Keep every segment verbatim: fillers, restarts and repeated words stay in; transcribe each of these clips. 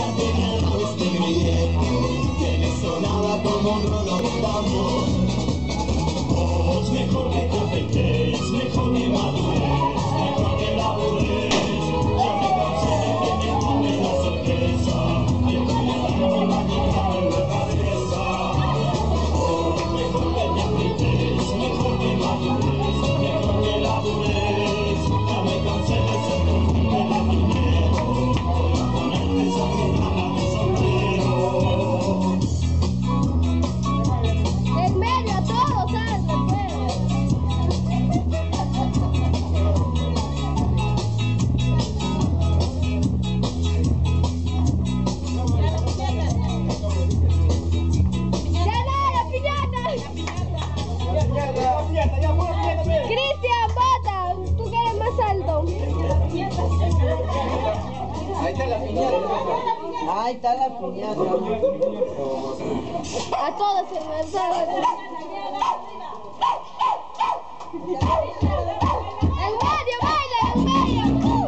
Cristian, bota, tú que eres más alto. Ahí está la piñata. Ahí está la piñata. A todos se me sale. En medio, baila, en medio.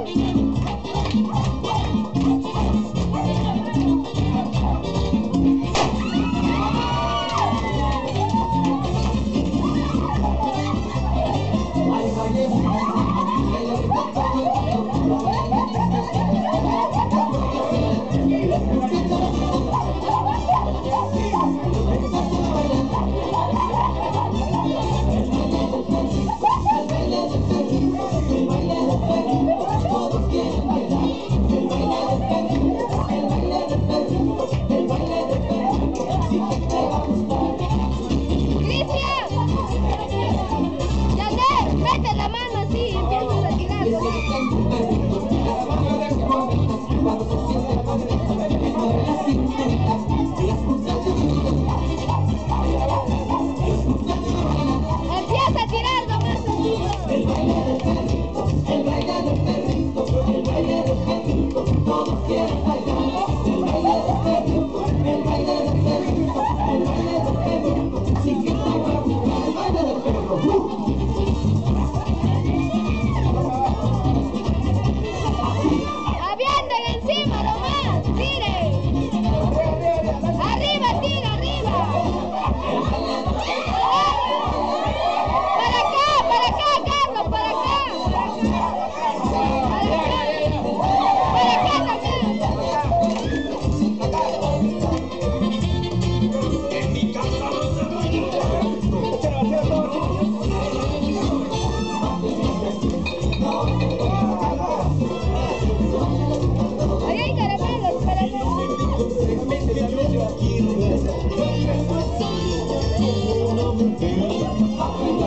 Empieza a tirar nomás. El baile del perrito, el baile del perrito, el baile del perrito, todos quieren bailar. El baile del perrito, el baile del perrito, el baile del perrito, sí que está para buscar el baile del perro. Avienten encima nomás, tiren. Arriba, tira, arriba. Para acá, para acá, Carlos, para acá. Para acá, para acá también. En mi casa no se baila. Ahí hay caramelos, caramelos.